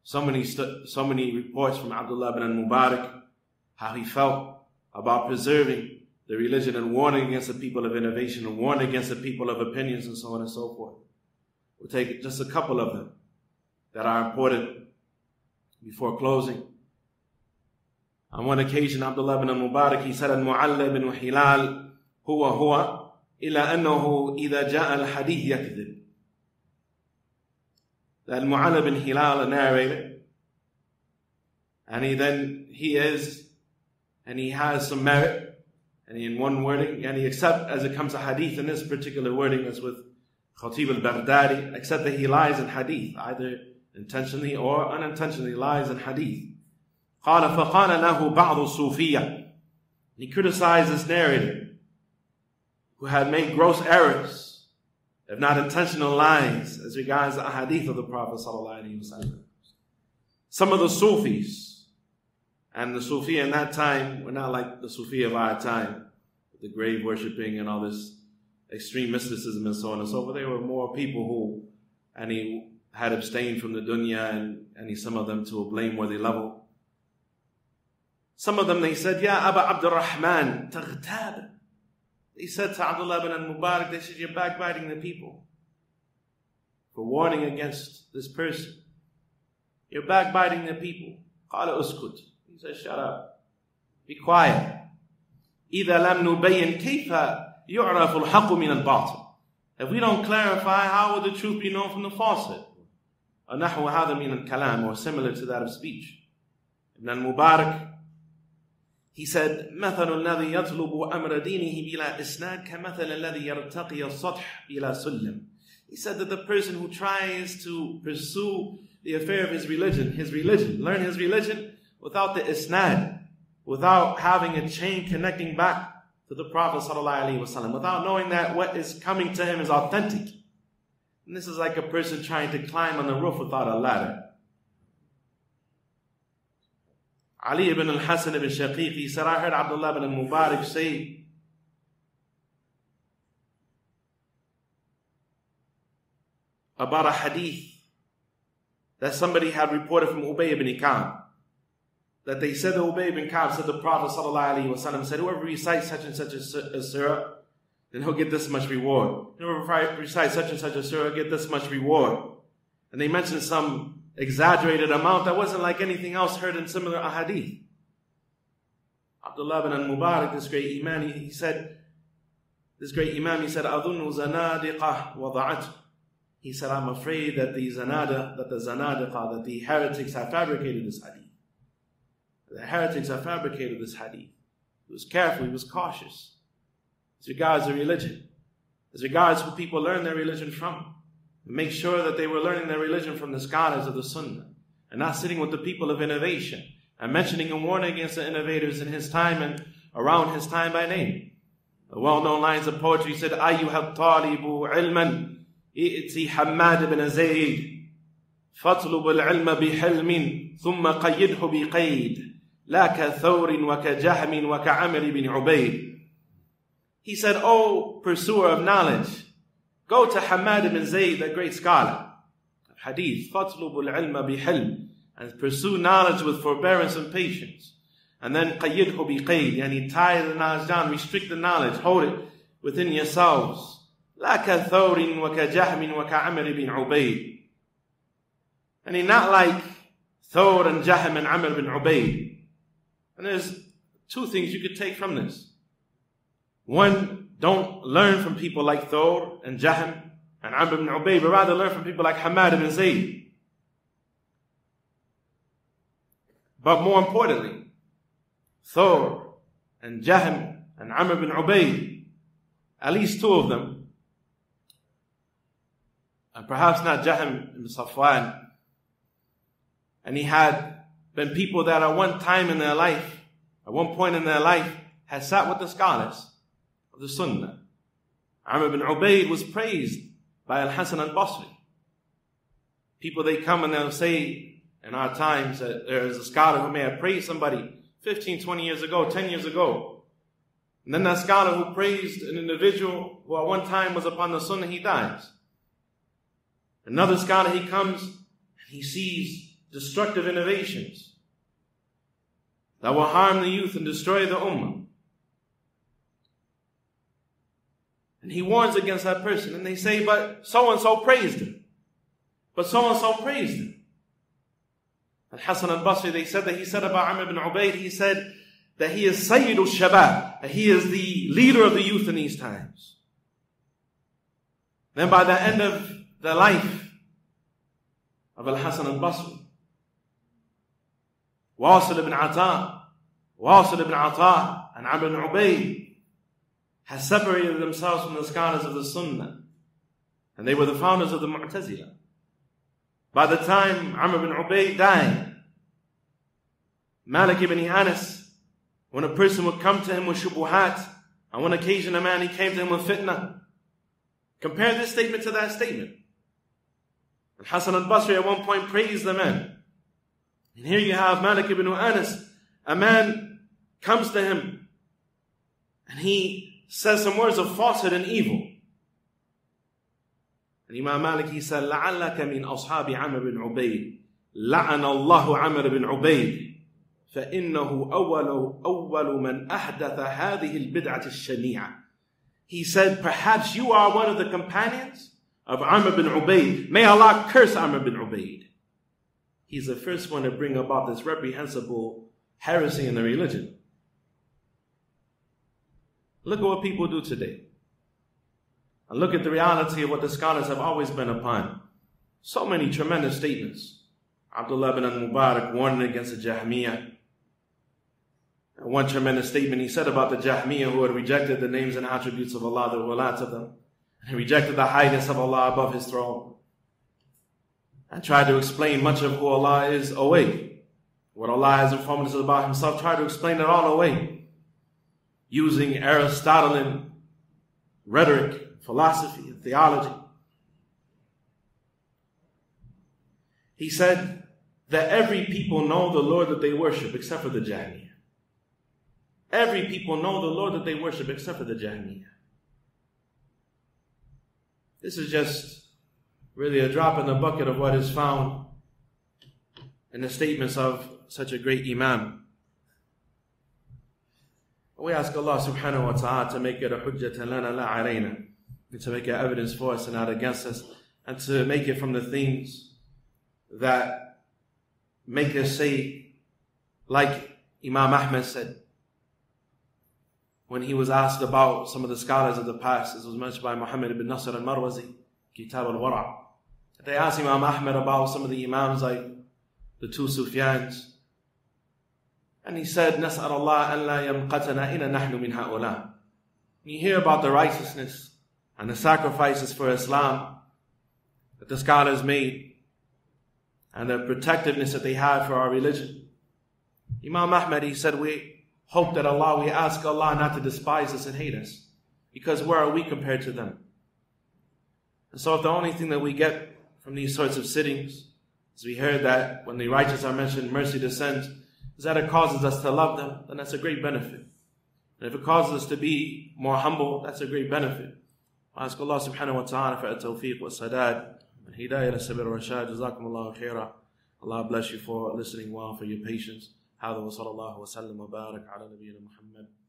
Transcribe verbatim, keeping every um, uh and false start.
So many, so many reports from Abdullah ibn al-Mubarak, how he felt about preserving the religion and warning against the people of innovation and warning against the people of opinions and so on and so forth. We'll take just a couple of them that are important before closing. On one occasion, Abdullah ibn al-Mubarak, he said, Al-Mu'alla ibn Hilal, huwa huwa, ila annahu idha ja'a al-hadith yakdhib. That Al-Mu'alla ibn Hilal, a narrator, and he then, he is, and he has some merit, and he in one wording, and he except as it comes to hadith, in this particular wording as with Khatib al-Baghdadi, except that he lies in hadith, either intentionally or unintentionally lies in hadith. قال فقال له بعض الصوفية. He criticized this narrator who had made gross errors, if not intentional lies, as regards the hadith of the Prophet sallallahu alaihi wasallam. Some of the Sufis, and the Sufi in that time were not like the Sufi of our time, the grave worshipping and all this extreme mysticism and so on and so forth. They were more people who, and he had abstained from the dunya, and, and he, some of them to a blameworthy level. Some of them, they said, Ya Aba Abdurrahman, taghtab. They said to Abdullah ibn al-Mubarak, they said, you're backbiting the people for warning against this person. You're backbiting the people. Qala uskut. He said, shut up. Be quiet. إِذَا لَمْ نُبَيِّنْ كَيْفَ يُعْرَفُ الْحَقُّ مِنَ الْبَاطِلِ. If we don't clarify, how will the truth be known from the falsehood? نَحْوَ هَذَا مِنَ الْكَلَامِ, or similar to that of speech. Ibn al-Mubarak, he said, مَثَلُ الَّذِي يَطْلُبُ أَمْرَ دِينِهِ بِلَا إِسْنَادٍ كَمَثَلِ الَّذِي يَرْتَقِيَ السَّطْحِ بِلَا سُلِّمٍ. He said that the person who tries to pursue the affair of his religion, his religion, learn his religion without the isnad, without having a chain connecting back to the Prophet ﷺ, without knowing that what is coming to him is authentic. And this is like a person trying to climb on the roof without a ladder. Ali ibn al-Hasan ibn Shaqiq, he said, I heard Abdullah ibn al-Mubarak say, about a hadith that somebody had reported from Ubay ibn Ka'b, that they said that Ubay ibn Ka'b said the Prophet ﷺ said, whoever recites such and such a surah, then he'll get this much reward. Whoever recites such and such a surah, he'll get this much reward. And they mentioned some exaggerated amount that wasn't like anything else heard in similar ahadith. Abdullah ibn al-Mubarak, this great imam, he said, this great imam, he said, أَظُنُّ زَنَادِقَةٌ وَضَعَتْهُ. He said, I'm afraid that the zanada, that the zanadiqa, that the heretics have fabricated this hadith. The heretics have fabricated this hadith. He was careful, he was cautious. As regards the religion, as regards who people learn their religion from. Make sure that they were learning their religion from the scholars of the Sunnah, and not sitting with the people of innovation, and mentioning and warning against the innovators in his time and around his time by name. The well-known lines of poetry said, أَيُّهَا الطَّالِبُ عِلْمًا ائْتِ حَمَّادِ بْنَ زَيْدٍ فَاطْلُبُ الْعِلْمَ بِحِلْمٍ ثُمَّ قَيِّدْهُ بِقَيْدٍ لَا كَثَوْرٍ وَكَجَهْمٍ وَكَعَمْرِ بِنْ عُبَيْدٍ. He said, O pursuer of knowledge, go to Hammad ibn Zayd, the great scholar of hadith, فَاطْلُبُ الْعِلْمَ بِحِلْمٍ, and pursue knowledge with forbearance and patience. And then قَيِّدْهُ بِقَيْدٍ, and he tie the knowledge down, restrict the knowledge, hold it within yourselves. لَا كَثَوْرٍ وَكَجَهْمٍ وَكَعَمْرِ بِنْ عُبَيْدٍ. And he not like Thawr and Jahm and Amr bin Ubayd. And there's two things you could take from this. One, don't learn from people like Thawr and Jahm and Amr bin Ubayd, but rather learn from people like Hammad ibn Zayd. But more importantly, Thawr and Jahm and Amr bin Ubayd, at least two of them, and perhaps not Jahm ibn Safwan, and he had been people that at one time in their life, at one point in their life, had sat with the scholars of the Sunnah. Amr bin Ubayd was praised by Al-Hasan al-Basri. People, they come and they'll say in our times that there is a scholar who may have praised somebody fifteen, twenty years ago, ten years ago. And then that scholar who praised an individual who at one time was upon the Sunnah, he dies. Another scholar, he comes and he sees destructive innovations that will harm the youth and destroy the ummah. And he warns against that person. And they say, but so-and-so praised him. But so-and-so praised him. And Hassan al-Basri, they said that he said about Amr ibn Ubayd, he said that he is Sayyid al-Shabab, that he is the leader of the youth in these times. Then by the end of the life of Al-Hasan al-Basri, Wasil ibn Ata, Wasil ibn Ata and Amr ibn Ubayd has separated themselves from the scholars of the Sunnah. And they were the founders of the Mu'tazila. By the time Amr ibn Ubayd died, Malik ibn Anas, when a person would come to him with shubuhat, on one occasion a man, he came to him with fitna. Compare this statement to that statement. And Hassan al-Basri at one point praised the man. And here you have Malik ibn Anas, a man comes to him and he says some words of falsehood and evil. And Imam Malik, he said, لَعَلَّكَ مِنْ أَصْحَابِ عَمْرِ بن عُبَيْدٍ لَعَنَ اللَّهُ عَمْرِ بن عُبَيْدٍ فَإِنَّهُ أَوَّلُ أَوَّلُ مَنْ أَحْدَثَ هَذِهِ الْبِدْعَةِ الشَّنِيعَةِ. He said, perhaps you are one of the companions of Amr bin Ubayd. May Allah curse Amr bin Ubayd. He's the first one to bring about this reprehensible heresy in the religion. Look at what people do today. And look at the reality of what the scholars have always been upon. So many tremendous statements. Abdullah ibn al-Mubarak warning against the Jahmiyyah. And one tremendous statement he said about the Jahmiyyah who had rejected the names and attributes of Allah, the walat of them. And he rejected the highness of Allah above his throne. And tried to explain much of who Allah is away. What Allah has informed us about himself, tried to explain it all away. Using Aristotelian rhetoric, philosophy, and theology. He said that every people know the Lord that they worship except for the Jahmiyyah. Every people know the Lord that they worship except for the Jahmiyyah. This is just really a drop in the bucket of what is found in the statements of such a great Imam. We ask Allah subhanahu wa ta'ala to make it a hujjatan lana la alayna, and to make it evidence for us and not against us, and to make it from the things that make us say, like Imam Ahmad said, when he was asked about some of the scholars of the past, as was mentioned by Muhammad ibn Nasr al-Marwazi, Kitab al-Wara'. They asked Imam Ahmad about some of the Imams like the two Sufyans. And he said, نَسْأَلَ اللَّهَ أَنْ لَا يَمْقَتَنَا إِنَا نَحْنُ مِنْ هَؤُلَاءِ. You hear about the righteousness and the sacrifices for Islam that the scholars made and the protectiveness that they had for our religion. Imam Ahmad, he said, we hope that Allah, we ask Allah not to despise us and hate us, because where are we compared to them? And so if the only thing that we get from these sorts of sittings is we heard that when the righteous are mentioned, mercy descends, is that it causes us to love them, then that's a great benefit. And if it causes us to be more humble, that's a great benefit. I ask Allah subhanahu wa ta'ala for at-tawfiq wa sadad, and hidayah al-sabir wa rashad. Jazakumullahu khaira. Allah bless you for listening well, for your patience. هذا وصلى الله وسلم وبارك على نبينا محمد.